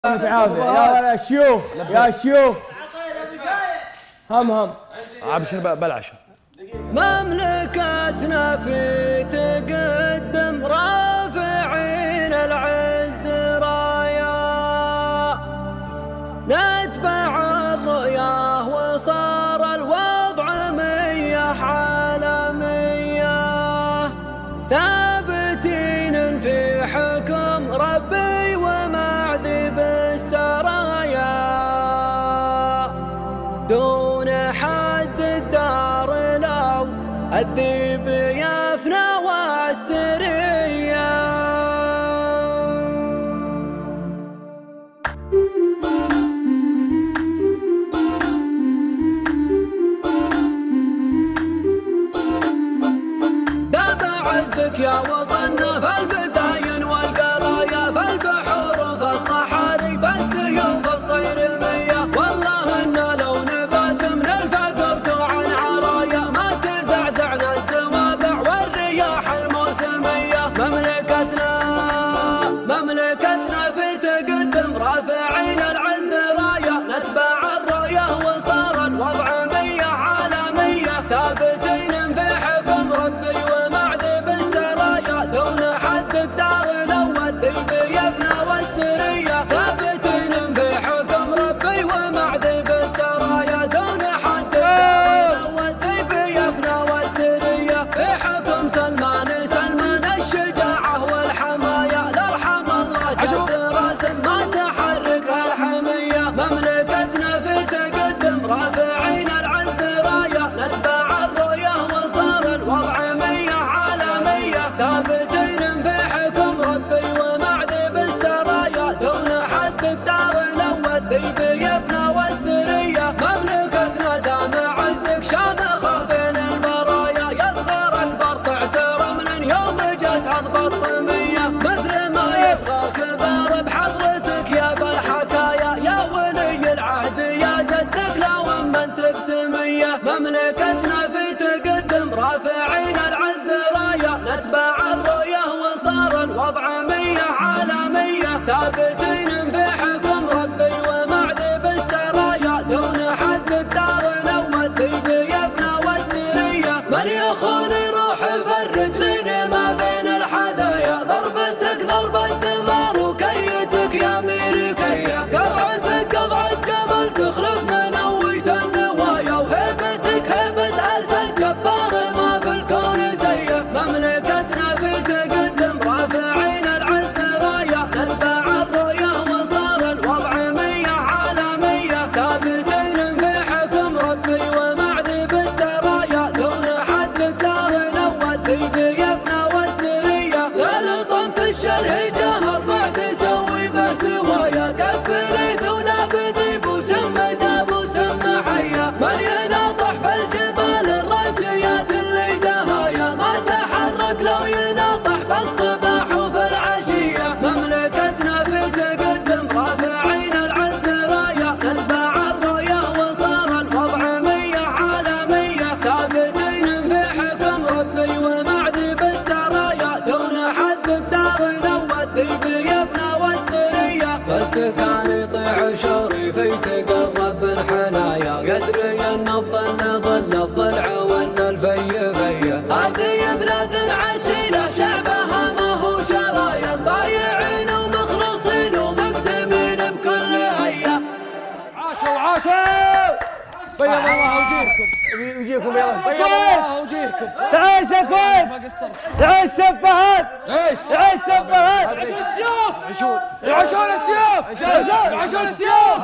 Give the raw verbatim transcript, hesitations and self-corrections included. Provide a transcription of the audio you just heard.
متعافى يا شيوخ يا شيوخ هم هم ابشر بالعشاء. مملكتنا في تقدم رافعين العز رايا، نتبع الرؤيا وصار الوضع مية عالمية، ثابتين في حكم ربي ومعذب السرايا، دون حد الدار لو الذيب يفنى والسرية. دافع عزك يا وطننا في البداين والقرايا، في البحور في الصحاري في السيوف الصيرمية، والله إنا لو نبات من الفقر جوعا عرايا ما تزعزعنا الزوابع والرياح الموسمية. مملكتنا مملكتنا في تقدم رافعين العز رايا، نتبع الرؤية وصار الوضع مية عالمية، ثابتين في حكم ربي ومعذب السرايا، دون حد الدار لو الذيب يفنى والسرية، ثابتين في حكم ربي ومعذب السرايا، دون حد الدار لو الذيب يفنى والسرية، في حكم سلمان سلمان الشجاعة والحماية، لارحم الله جد راسم ما تحرك الحمية. مملكتنا في تقدم رافعين العز رايا، نتبع الرؤية وصار الوضع مية عالمية، ثابتين في حكم ربي ومعذب السرايا، دون حد الدار لو الذيب يفنى والسرية. مملكتنا دام عزك شامخة بين البرايا، يصغر اكبر تعسر من يوم جت اضبط طمية، مثل ما يصغر كبار بحضرتك يا بالحكايا، يا ولي العهد يا جدك لو من تبسمية. مملكتنا في تقدم رافعين العز رايا، نتبع الرؤية وصار الوضع مية عالمية، ثابتين في حكم ربي ومعذب السرايا، دون حد الدار لو الذيب يفنى والسرية. من يخون يروح يفرج لين ما بين الحذايا، ضربتك ضربة دمار وكيتك يا ميريكية، قرعتك قضع الجمل تخلف من أويت النوايا، وهيبتك هيبة أسد جبار ما في الكون زيه. مملكتنا في تقدم رافعين العز رايا، نتبع الرؤية وصار الوضع مية عالمية، ثابتين في حكم ربي ومعذب السرايا، دون حد الدار لو الذيب يفنى والسرية. لا طمت الشره جهر ما تسوي بسوايا، كفري ذونا بذيب وسم داب وسم حيا، من يناطح في الجبال الراسيات اللي دهايا، ما تحرك لو يناطح في الصباح وفي العشية. مملكتنا في تقدم رافعين العز رايا، نتبع الرؤية وصار الوضع مية عالمية، ثابتين في حكم ربي ومعذب السرايا، دون حد الدار لو الذيب يفنى والسرية. بس كان يطيع شريفي تقرب بالحنايا، يدري ان الظل ظل الضلع وان الفي في، هذه بلاد عسيرة شعبها ما هو شرايا، ضايعين ومخلصين ومقدمين بكل هيا. عاشوا عاشوا، بيض الله وجيهكم وجيكم يلا بيض الله وجيهكم. تعال سفاهات ما قصرت. تعال سفاهات ايش؟ تعال سفاهات يعشون السيوف، يعشون يعشون السيوف، يعشون السيوف.